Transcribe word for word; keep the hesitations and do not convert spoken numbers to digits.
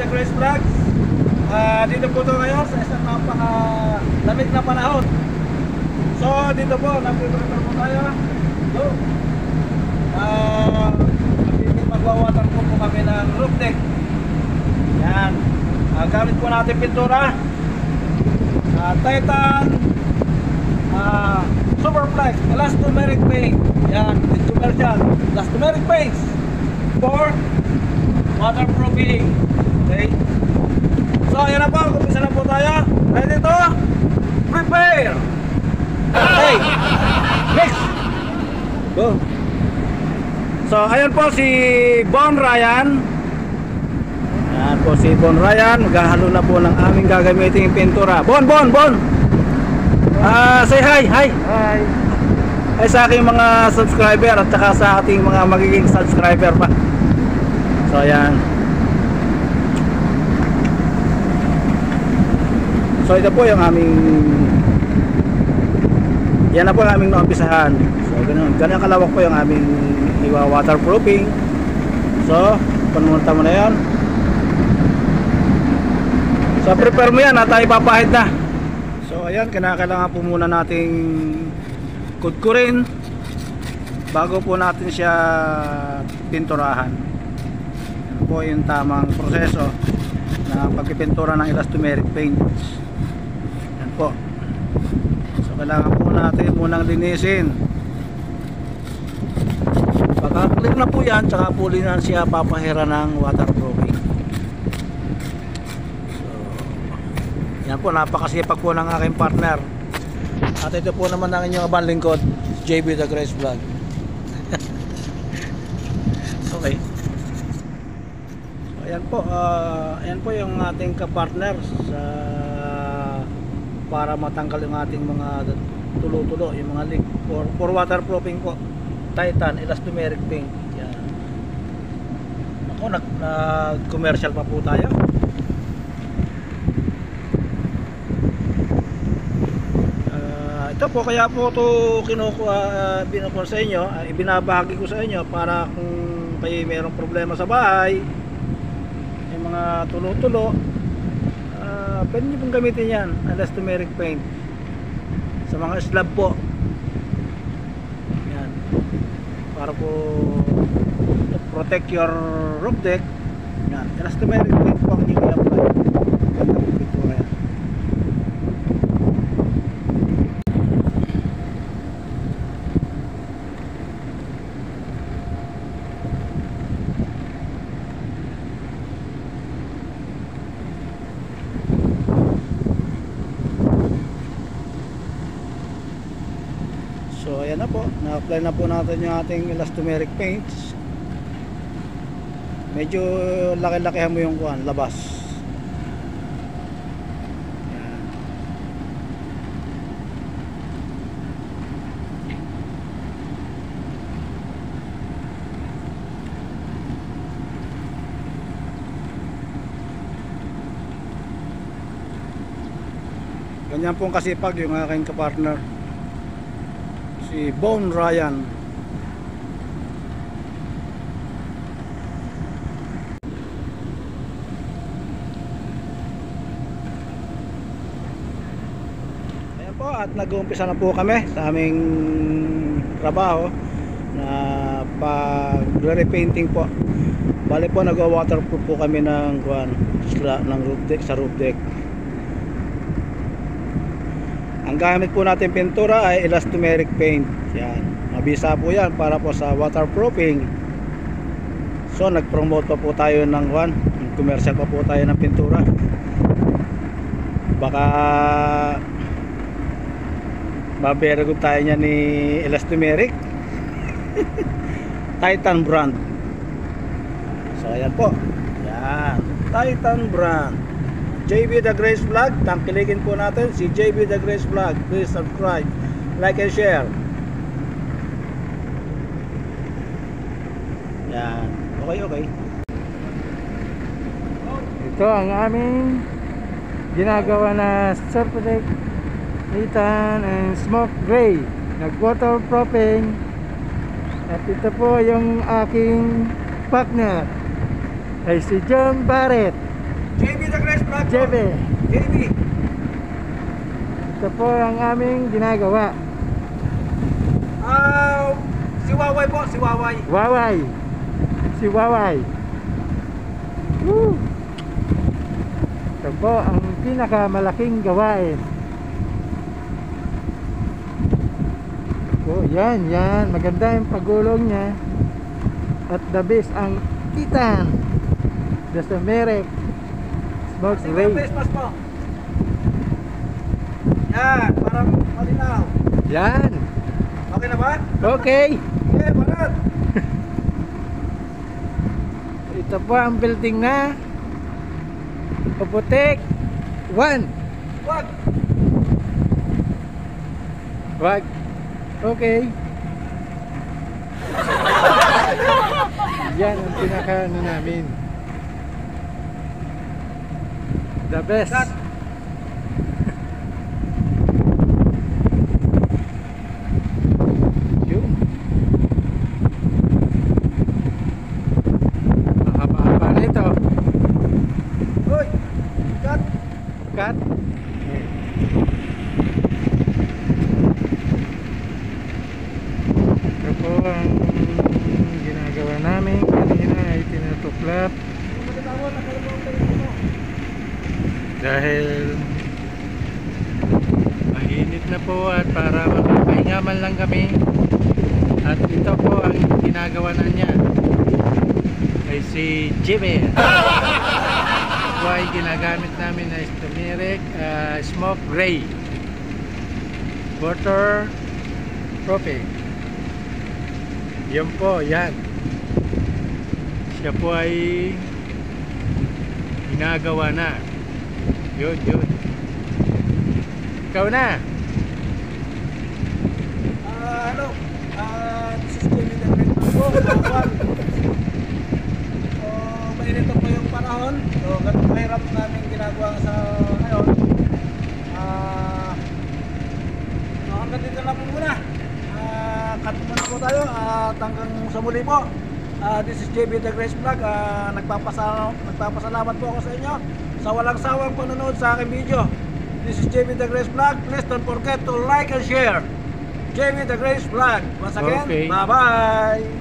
The Grace Vlog. Uh, dito po ito ngayon sa isang napaka-lamig na panahon. So dito po, nag-prepare po tayo. So, uh, magwawater po po kami ng roof deck. Yan. Uh, gamit po natin pintura. Uh, Titan uh, Superflex Elastomeric Paint. Yan, with commercial Elastomeric Paints for waterproofing. Okay. So ayan na po, kumpisa na po tayo. Ready to prepare. Okay. Next. Go. So ayan po si Bon Ryan. Ayan po si Bon Ryan. Maghahalo na po ng aming gagamitin pintura. Bon, Bon, Bon. Ah, uh, say hi, hi. Hi. Ay sa aking mga subscriber at saka sa ating mga magiging subscriber pa. So ayan. So ito po yung aming, yan na po yung aming naumpisahan. So ganun, ganun kalawak po yung aming iwa waterproofing. So panunta mo na yan. So prepare mo yan at tayo papahid na. So ayan, kinakailangan po muna nating kudkurin bago po natin siya pinturahan. Yan po yung tamang proseso na pagpipintura ng elastomeric paints. Yan po. So kailangan po natin munang linisin. Pagka-clear na po yan, tsaka po linan siya papahira ng waterproofing. So yan po, napakasipag po ng aking partner. At ito po naman ang inyong abang lingkod, J B The Grace Vlog. Okay. So, ayan po, uh, ayan po yung ating kapartner sa para matanggal yung ating mga tulo-tulo, yung mga leak for, for waterproofing po. Titan Elastomeric Paint. Yan. Ako, nag, nag-commercial pa po tayo. Ito po, kaya po ito kinukuha, uh, binukuha sa inyo, uh, ibinabahagi ko sa inyo para kung kayo mayroong problema sa bahay, yung mga tulo-tulo, uh, pwede nyo pong gamitin yan, elastomeric paint sa mga slab po. Yan, para po to protect your roof deck. Yan, elastomeric paint po ang inyong i-apply. So ayan na po, na-apply na po natin yung ating elastomeric paints. Medyo laki-lakihan mo yung kuhan, labas. Ganyan pong kasipag yung aking kapartner, si Bon Ryan. Ayan po, at nag-uumpisa na po kami sa aming trabaho na pag-repainting po. Bali po, nag-waterproof po kami ng kuan, ng roof deck, sa roof deck. Ang gamit po natin pintura ay elastomeric paint. Yan, mabisa po yan para po sa waterproofing. So nag-promote pa po tayo ng one, commercial pa po tayo ng pintura. Baka mabergo tayo niya ni elastomeric Titan brand. So ayan po, yan, Titan brand. J B The Grace Vlog, tangkilikin po natin si J B The Grace Vlog. Please subscribe, like and share. Yan, okay okay. Ito ang aming ginagawa na Superflex Titan and Smoke Gray, nag waterproofing. At ito po yung aking partner ay si John Barrett. the Grace Vlog po. J B. J B. Ito po ang aming ginagawa. Ah, si Waway po, si Waway. Waway. Si Waway. Woo! Ito po ang pinakamalaking gawain. Oh, yan, yan. Maganda yung pagulong niya. At the best ang Titan. The Sumerec Smoke Sige, Ray. Christmas po. Yan, parang malinaw. Yan. Okay na ba? Okay. Okay, banat. Ito po ang building na Puputik one. Wag. Wag. Okay. Yan ang pinaka ano namin. The best. Cut. Yun. Mahaba-haba na ito. Hoy. Cut. Cut. Ito po ang ginagawa namin. Kanina ay tinutuklap dahil mainit na po at para makapahinga man lang kami. At ito po ang ginagawa na niya ay si Jimmy. Ito ay ginagamit namin na Sumerec uh, Smoke Ray Water Proofing. Yan po, yan. Siya po ay ginagawa na. Yun, yun. Ikaw na. Ah, ano? Ah, this is Jimmy the Great Vlog po. So, mainit na po yung panahon. So, ganun mahirap namin ginagawa sa ngayon. Ah, so, hanggang dito na po muna. Ah, cut muna po tayo. At hanggang sa muli po. Ah, this is J B the Grace Vlog. Ah, nagpapasalamat, nagpapasalamat po ako sa inyo sa walang sawang panonood sa aking video. This is J B the Grace Vlog. Please don't forget to like and share. J B the Grace Vlog. Once again, Okay. bye-bye.